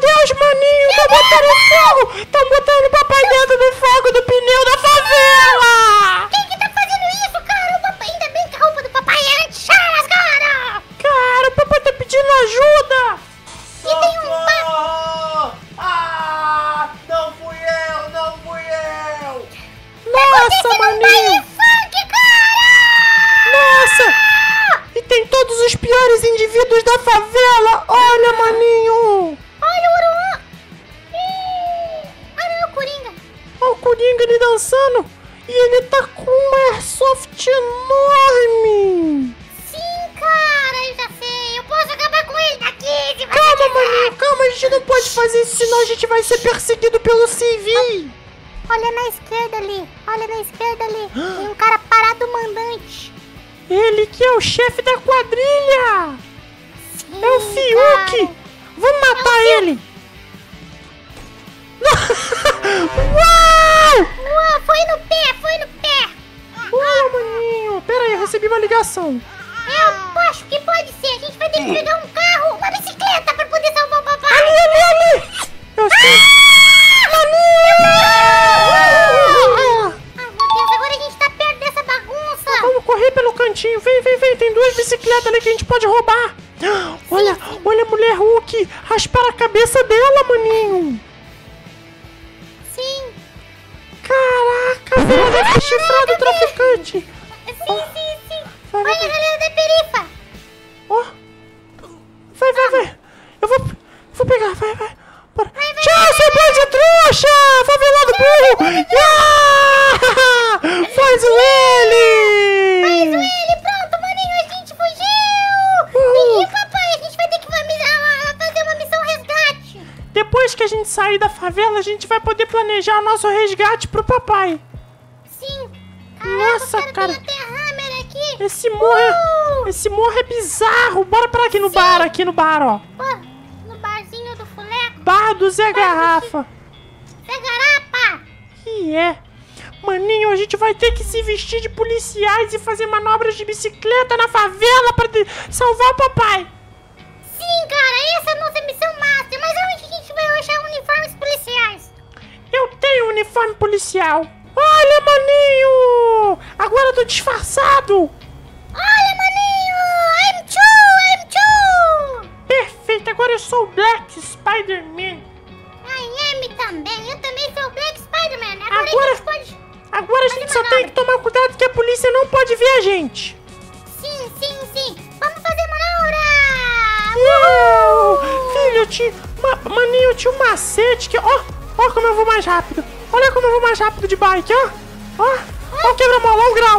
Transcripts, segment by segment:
Deus, maninho! Tá botando fogo! Tá botando o papai dentro do fogo do pneu da favela! Quem que tá fazendo isso, cara? O papai, ainda bem que a roupa do papai é anti-chamas, cara! Cara, o papai tá pedindo ajuda! E tem um Não fui eu, não fui eu! Nossa, maninho! funk, cara! Nossa! E tem todos os piores indivíduos da favela! Olha, maninho! Olha o Uruan! Olha o Coringa! Olha o Coringa ali dançando! E ele tá com um airsoft enorme! Sim, cara, eu já sei! Eu posso acabar com ele daqui! Se você Calma, quiser. maninho, calma! A gente não pode fazer isso, senão a gente vai ser perseguido pelo civil! Olha na esquerda ali! Olha na esquerda ali! Tem um cara parado mandante! Ele que é o chefe da quadrilha! Sim, É o Fiuk! cara. Vamos matar ele! Uau! Uau, foi no pé, foi no pé! Uau, maninho! Pera aí, eu recebi uma ligação. Eu acho que pode ser. A gente vai ter que pegar um carro, uma bicicleta pra poder salvar o papai. Ali! Eu sei! Maninho! Ai, meu Deus, agora a gente tá perto dessa bagunça. Vamos correr pelo cantinho. Vem. Tem duas bicicletas ali que a gente pode roubar. Olha a mulher Hulk. Raspar a cabeça dela, maninho. Sim, Caraca, velho, deve ter chifrado o traficante. sim. Vai. Olha a galera da perifa. Ó. Vai. Eu vou pegar, vai. Bora. Tchau, seu boi de trouxa! Favelado burro! Faz ele! Pronto, maninho, a gente fugiu. E papai, a gente vai ter que fazer uma missão resgate. Depois que a gente sair da favela, a gente vai poder planejar o nosso resgate pro papai. Sim. Nossa, os cara. Tem até hammer aqui. Esse morro é bizarro. Bora pra aqui no bar, ó. Pô, no barzinho do Fuleco. Bar do Zé Garrafa. Zé Garapa. E é. Maninho, a gente vai ter que se vestir de policiais e fazer manobras de bicicleta na favela pra salvar o papai. Sim, cara, essa é a nossa missão master. Mas onde a gente vai achar uniformes policiais? Eu tenho um uniforme policial. Olha, maninho! Agora eu tô disfarçado. Olha, maninho! I'm two! Perfeito, agora eu sou o Black Spider-Man. I am também. Eu também sou o Black Spider-Man. Agora- a gente pode... Agora a gente só tem que tomar cuidado que a polícia não pode ver a gente. Sim. Vamos fazer manobra! Filho, maninho, eu tinha um macete que... Ó como eu vou mais rápido. Olha como eu vou mais rápido de bike, ó. Ó o quebra-mola, ó o grau.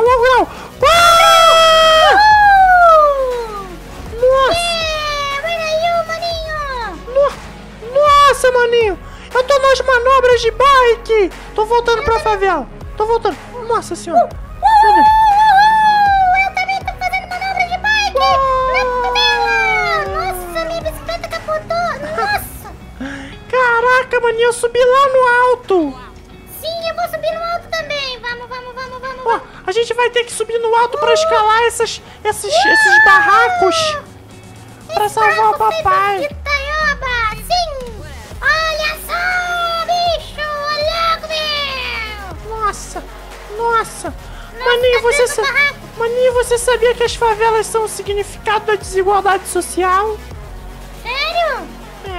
Nossa! Where are you, maninho? Nossa, maninho! Eu tô nas manobras de bike! Tô voltando pra favela! Nossa senhora! Meu Deus. Eu também tô fazendo manobra de bike! Na favela! Nossa, minha bicicleta capotou! Nossa! Caraca, maninho, eu subi lá no alto! Sim, eu vou subir no alto também! Vamos! Ó, a gente vai ter que subir no alto pra escalar esses barracos! Pra salvar o papai! De taioba! Sim! Olha só, bicho! Olha meu! Nossa! Maninho, Maninho, você sabia que as favelas são o significado da desigualdade social? Sério?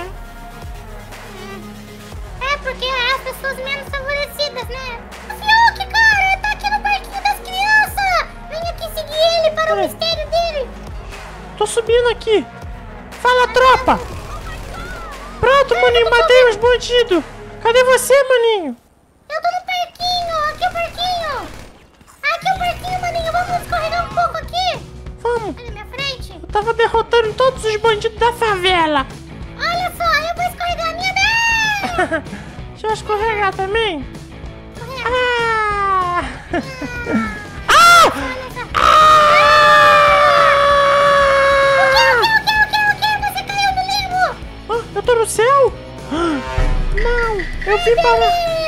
É. É porque é as pessoas menos favorecidas, né? O Fiuk, cara, ele tá aqui no parquinho das crianças! Vem aqui seguir ele para o mistério dele! Tô subindo aqui! Fala, tropa! Pronto, maninho, matei os bandidos! Cadê você, maninho? Eu tô no parquinho! Aqui é o parquinho! Aqui é o parquinho, maninho! Vamos escorregar um pouco aqui! Vamos! Olha na minha frente! Eu tava derrotando todos os bandidos da favela! Olha só, eu vou escorregar a minha vez! Deixa eu escorregar também! Escorrega. Ah! Olha só! O que? Você caiu no limbo! Eu tô no céu? Não! Eu vim para...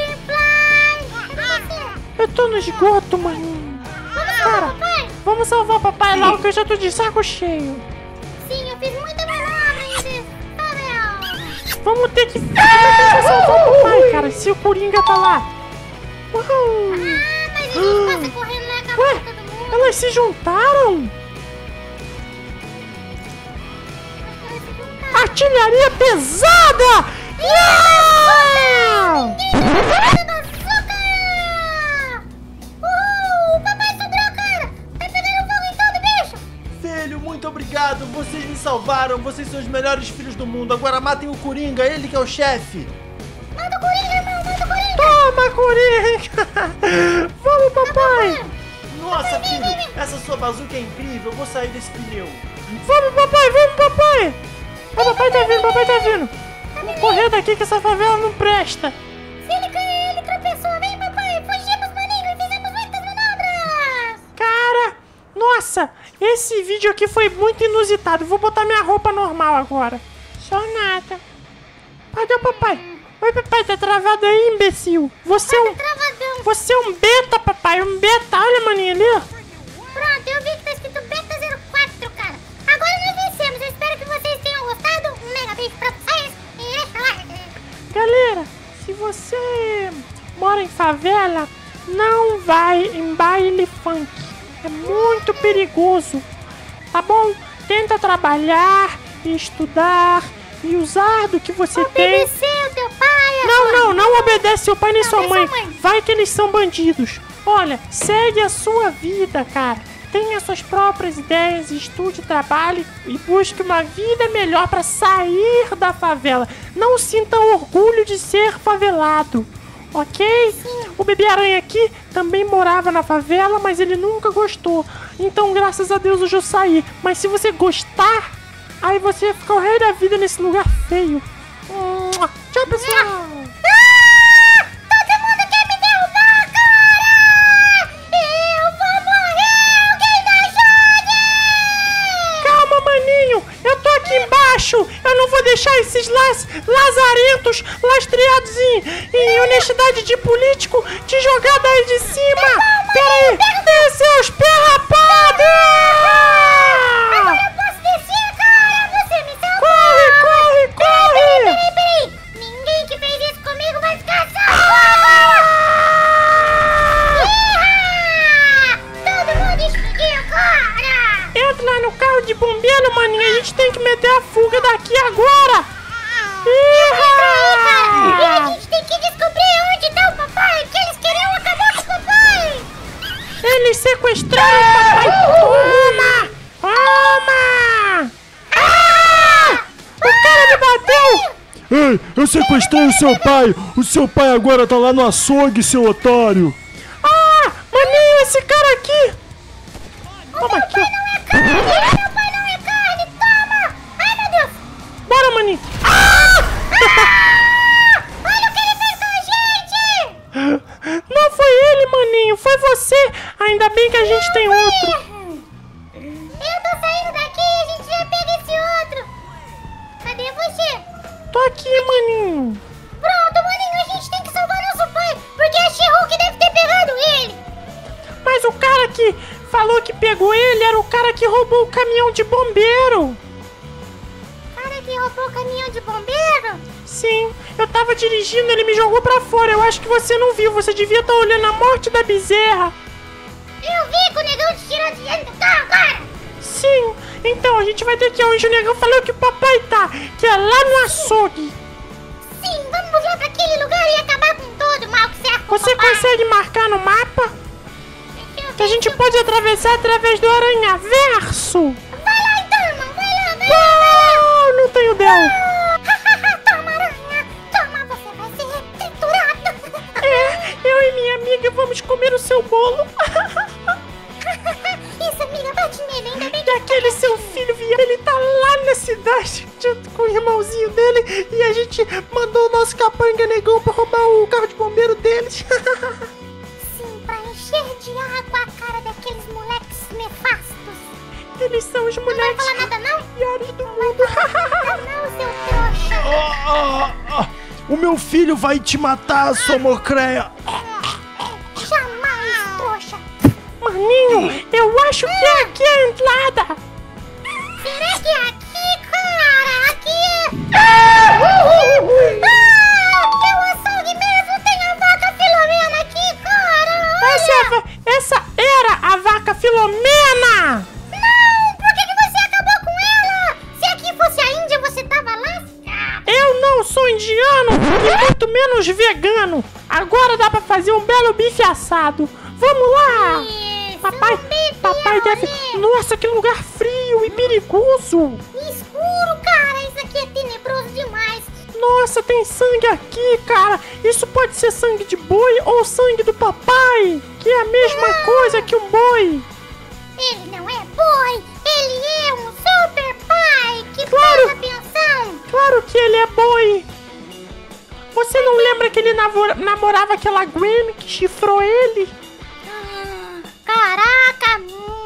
Eu tô no esgoto, maninho! Vamos salvar o papai? Vamos salvar o papai logo que eu já tô de saco cheio! Sim, eu fiz muita manobra ainda! Vamos ter que salvar o papai, cara, se o Coringa tá lá. Uhul. Ah, mas a gente passa correndo lá, acabou Ué, todo mundo. elas se juntaram? Artilharia pesada! Yeah! O papai sobrou, cara! Tá pegando fogo em todo, bicho! Filho, muito obrigado. Vocês me salvaram. Vocês são os melhores filhos do mundo. Agora matem o Coringa, ele que é o chefe. Manda o Coringa, irmão! Manda o Coringa! Toma, Coringa! Vamos, papai! Nossa, filho, essa sua bazuca é incrível. Eu vou sair desse pneu. Vamos, papai! Vamos, papai! Ah, papai tá vindo, papai tá vindo! Vamos correr daqui que essa favela não presta! Se ele caiu, ele tropeçou! Vem, papai! Fugimos, maninho! E fizemos muitas manobras! Cara, nossa, esse vídeo aqui foi muito inusitado. Vou botar minha roupa normal agora. Só nada. Cadê o papai? Oi, papai, tá travado aí, imbecil? Você é um beta, papai, um beta. Olha, maninho, ali, ó. Pronto, eu vi que tá escrito Beta 04, cara. Agora nós vencemos. Eu espero que vocês tenham gostado. Um mega beijo pra vocês. E deixa lá. Galera, se você mora em favela, não vai em baile funk. É muito perigoso, tá bom? Tenta trabalhar e estudar e usar do que você tem. Obedecer o teu pai. Não obedece seu pai nem sua nem mãe. sua mãe. Vai que eles são bandidos. Olha, segue a sua vida, cara. Tenha suas próprias ideias, estude, trabalhe e busque uma vida melhor para sair da favela. Não sinta orgulho de ser favelado, ok? Sim. O Bebê Aranha aqui também morava na favela, mas ele nunca gostou. Então, graças a Deus, hoje eu saí. Mas se você gostar, aí você vai ficar o resto da vida nesse lugar feio. Tchau, pessoal! Todo mundo quer me derrubar, cara! Eu vou morrer! Alguém me ajude! Calma, maninho! Eu tô aqui embaixo! Eu não vou deixar esses lazarentos lastreados em honestidade de político te jogar daí de cima! Pera aí! Seus perrapados! Agora eu posso descer, cara! Você me salvou! Corre! Peraí! Ninguém que fez isso comigo vai ficar salvo! Todo mundo explodiu, cara! Entra lá no carro de bombeiro, maninho! A gente tem que meter a fuga daqui agora! E a gente tem que descobrir onde tá o papai! Que eles queriam acabar com o papai! Eles sequestraram o papai! Toma! O cara me bateu! Ei, eu sequestrei o seu pai! O seu pai agora tá lá no açougue, seu otário! Maninho, esse cara aqui! Toma aqui! Meu pai não é carne! Toma! Ai, meu Deus! Bora, maninho! Olha o que ele fez com a gente! Não foi ele, maninho! Foi você! Ainda bem que a gente tem outro! Eu tô saindo daqui e a gente já pega esse outro! Cadê você? Tô aqui, maninho! Pronto, maninho, a gente tem que salvar nosso pai! Porque a She-Hulk deve ter pegado ele! Mas o cara que falou que pegou ele era o cara que roubou o caminhão de bombeiro! Cara que roubou o caminhão de bombeiro? Sim, eu tava dirigindo, ele me jogou pra fora. Eu acho que você não viu, você devia estar olhando a morte da bezerra. Eu vi que o negão te tirou dinheiro do carro, cara! Sim, então a gente vai ter que ir onde o negão falou que o papai tá, que é lá no açougue. Sim, vamos lá pra aquele lugar e acabar com todo o mal que cerca o Você papai. consegue marcar no mapa? Deixa eu Que a ver gente se eu- pode atravessar através do aranha-verso. Vai lá então, irmão, vai lá! Não tenho del. Toma, aranha! Toma, você vai ser triturado! Eu e minha amiga vamos comer o seu bolo. Isso, amiga, bate nele, ainda bem E aquele seu filho, ele tá lá na cidade junto com o irmãozinho dele. E a gente mandou o nosso capanga negão pra roubar o carro de bombeiro deles. sim, pra encher de água a cara daqueles moleques nefastos. Eles são os Não vai moleques falar nada, não? piores do mundo. Não, seu trouxa! O meu filho vai te matar, sua mocreia! Jamais, trouxa! Maninho, eu acho que é aqui a entrada. Será que é aqui, cara? Aqui é... não sou indiano e muito menos vegano. Agora dá pra fazer um belo bife assado. Vamos lá! Isso, Papai, bife, papai deve... olha. Nossa, que lugar frio e perigoso. Escuro, cara. Isso aqui é tenebroso demais. Nossa, tem sangue aqui, cara. Isso pode ser sangue de boi ou sangue do papai, que é a mesma coisa que um boi. Ele não é boi. Ele é um super pai que Claro. presta atenção. Claro que ele é boi. Você não lembra que ele namorava aquela Gwen que chifrou ele? Caraca,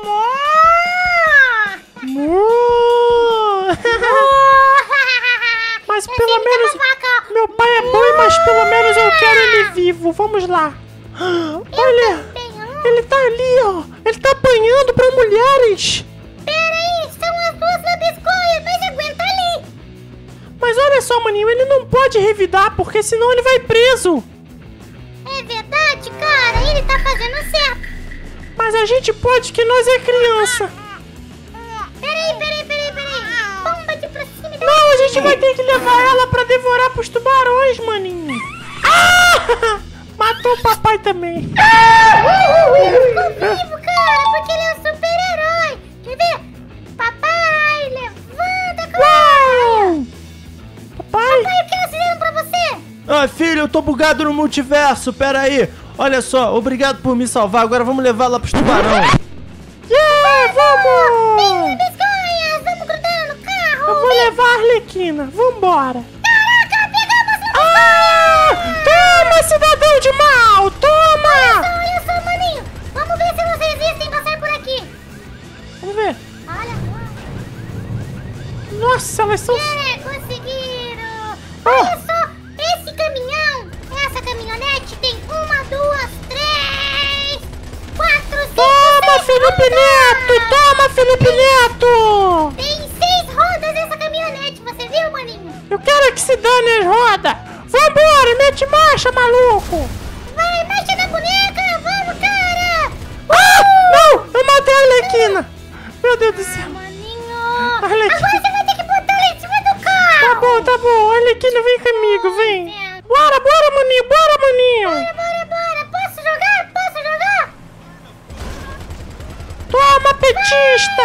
Mas pelo menos... Meu pai é boi, mas pelo menos eu quero ele vivo. Vamos lá. Olha, ele tá ali, ó. Ele tá apanhando pra mulheres. Peraí, são as duas lambisgoias, mas aguenta ali. Mas olha só, maninho, ele não pode revidar, porque senão ele vai preso. É verdade, cara, ele tá fazendo certo. Mas a gente pode, que nós é criança. Peraí. Bomba de pra cima da... Não, a gente vai ter que levar ela pra devorar pros tubarões, maninho. Ah! Matou o papai também. Ficou vivo, cara, porque ele é um super-herói. Quer ver? Papai, levanta, cara. Uau! Papai? Papai, o que elas fizeram pra você? Ah, filho, eu tô bugado no multiverso, pera aí. Olha só, obrigado por me salvar, agora vamos levar lá pros tubarão. Yeah, vamos! Lambisgoias, vamos grudar no carro. Eu vou levar a Arlequina, vambora. Caraca, pegamos a Ah! Toma, cidadão de mal, toma! Olha só, maninho. Vamos ver se elas resistem passar por aqui. Vamos ver. Olha, Nossa, elas são... conseguiram. Ah. Olha só, esse caminhão, essa caminhonete tem 1, 2, 3, 4, 5, Toma, Felipe Neto! Toma, Felipe Neto! Tem 6 rodas essa caminhonete, você viu, maninho? Eu quero que se dane as rodas! Vambora, mete marcha, maluco! Vai, mexe na boneca, vamos, cara! Ah! Não! Eu matei a Arlequina! Meu Deus do céu! Maninho, Arlequina. agora você vai ter que botar ela em cima do carro! Tá bom, Arlequina, vem comigo, vem! Bora, maninho, bora, maninho! Bora, posso jogar? Toma, petista!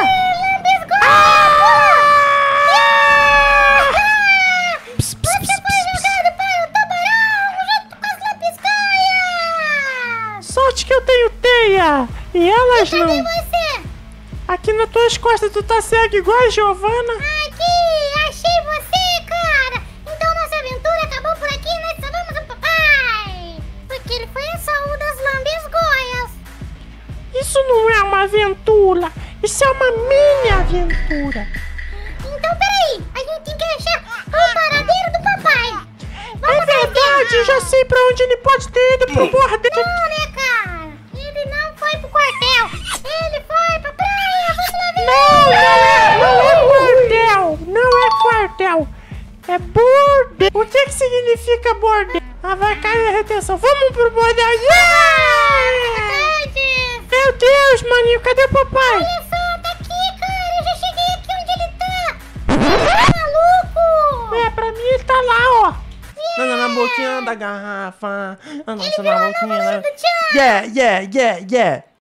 Pss, pss, pss, pss, pss. Jogado para o tubarão junto com as lambisgoias! Sorte que eu tenho teia! E elas Cadê não! você? Aqui nas tuas costas tu tá cego igual a Giovana! Aqui, achei você, cara! Então nossa aventura acabou por aqui e nós salvamos o papai! Porque ele foi em saúde das lambisgoias! Isso não é uma aventura! Isso é uma mini aventura! Então peraí, a gente tem que achar o paradeiro do papai! É verdade, já sei pra onde ele pode ter ido pro bordel! Não, né, cara? Ele não foi pro quartel! Ele foi pra praia! Vamos lá ver! Não é quartel! Não é quartel! É bordel! O que significa bordel? Ah, vai cair a retenção! Vamos pro bordel! Yeah! Meu Deus, maninho, cadê o papai? Olha só, tá aqui, cara! Eu já cheguei aqui onde ele tá! Ele tá maluco! É, pra mim ele tá lá, ó! Anda na boquinha da garrafa. Anda Ele na virou a boquinha nova da... luz do Tchan! Yeah!